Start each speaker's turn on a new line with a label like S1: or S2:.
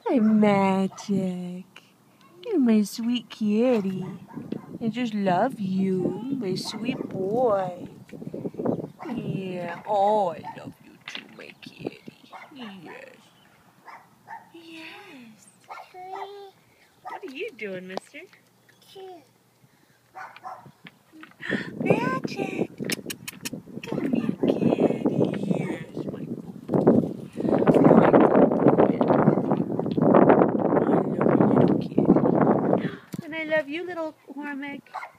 S1: Hi, Magic. You're my sweet kitty. I just love you, my sweet boy. Yeah. Oh, I love you too, my kitty. Yes. Yes. What are you doing, mister? Magic. Come here, kitty. Yes, my good boy. My good boy. I love you, little kitty. And I love you, little Cormac.